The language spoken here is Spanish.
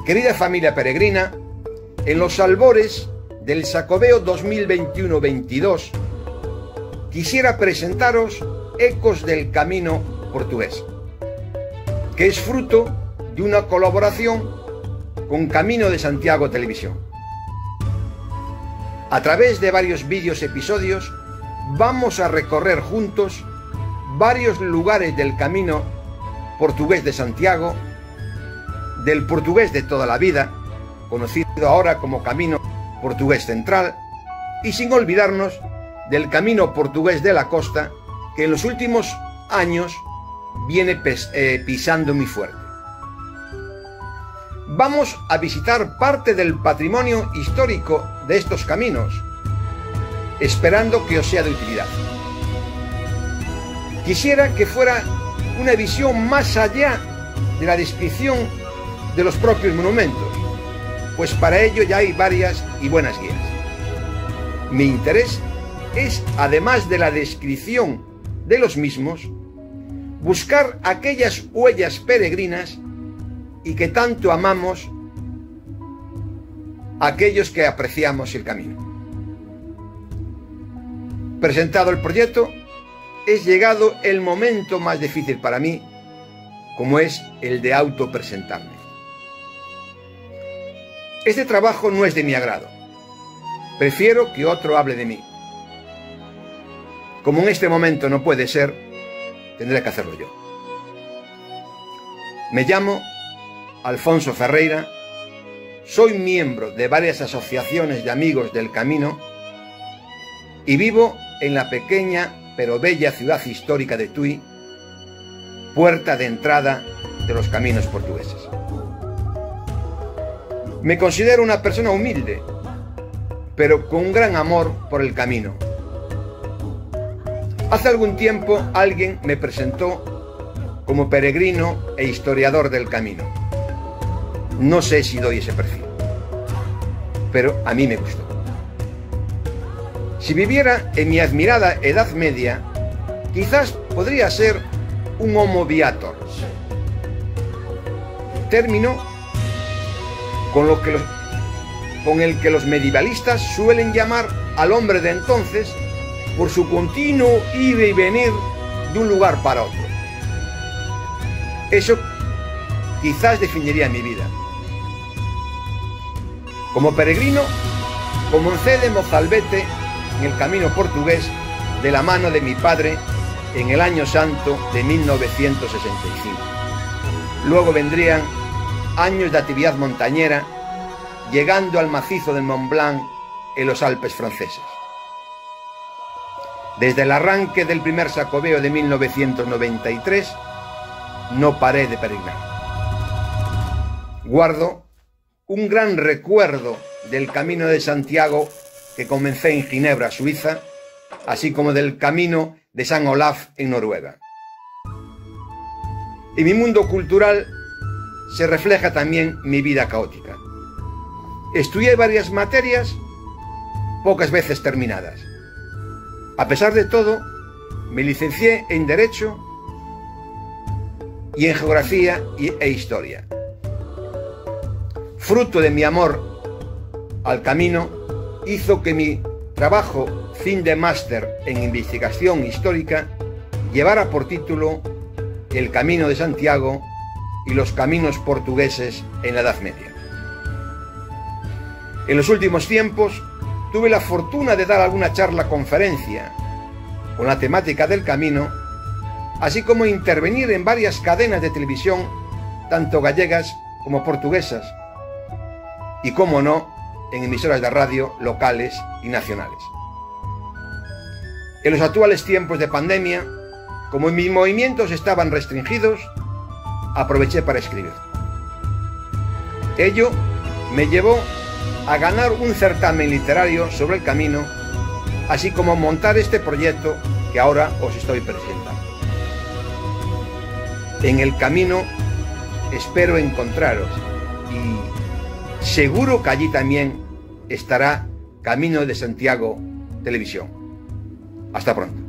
Querida familia peregrina, en los albores del Xacobeo 2021-22 quisiera presentaros Ecos del Camino Portugués, que es fruto de una colaboración con Camino de Santiago Televisión. A través de varios vídeos episodios vamos a recorrer juntos varios lugares del Camino Portugués de Santiago, del portugués de toda la vida, conocido ahora como Camino Portugués Central, y sin olvidarnos del Camino Portugués de la Costa, que en los últimos años viene pisando muy fuerte. Vamos a visitar parte del patrimonio histórico de estos caminos, esperando que os sea de utilidad. Quisiera que fuera una visión más allá de la descripción de los propios monumentos, pues para ello ya hay varias y buenas guías. Mi interés es, además de la descripción de los mismos, buscar aquellas huellas peregrinas y que tanto amamos aquellos que apreciamos el camino. Presentado el proyecto, es llegado el momento más difícil para mí, como es el de autopresentarme. Este trabajo no es de mi agrado. Prefiero que otro hable de mí. Como en este momento no puede ser, tendré que hacerlo yo. Me llamo Alfonso Ferreira, soy miembro de varias asociaciones de amigos del camino y vivo en la pequeña pero bella ciudad histórica de Tui, puerta de entrada de los caminos portugueses. Me considero una persona humilde, pero con un gran amor por el camino. Hace algún tiempo alguien me presentó como peregrino e historiador del camino. No sé si doy ese perfil, pero a mí me gustó. Si viviera en mi admirada Edad Media, quizás podría ser un Homo Viator, término con el que los medievalistas suelen llamar al hombre de entonces por su continuo ir y venir de un lugar para otro. Eso quizás definiría mi vida. Como peregrino, comencé de Mozalbete en el camino portugués de la mano de mi padre en el año santo de 1965. Luego vendrían años de actividad montañera, llegando al macizo del Mont Blanc en los Alpes franceses. Desde el arranque del primer Xacobeo de 1993, no paré de peregrinar. Guardo un gran recuerdo del Camino de Santiago que comencé en Ginebra, Suiza, así como del Camino de San Olaf en Noruega. En mi mundo cultural se refleja también mi vida caótica. Estudié varias materias, pocas veces terminadas. A pesar de todo, me licencié en Derecho y en Geografía e Historia. Fruto de mi amor al camino, hizo que mi trabajo fin de máster en investigación histórica llevara por título El Camino de Santiago y los caminos portugueses en la Edad Media. En los últimos tiempos tuve la fortuna de dar alguna conferencia con la temática del camino, así como intervenir en varias cadenas de televisión, tanto gallegas como portuguesas, y cómo no, en emisoras de radio locales y nacionales. En los actuales tiempos de pandemia, como mis movimientos estaban restringidos, aproveché para escribir. Ello me llevó a ganar un certamen literario sobre el camino, así como montar este proyecto que ahora os estoy presentando. En el camino espero encontraros y seguro que allí también estará Camino de Santiago Televisión. Hasta pronto.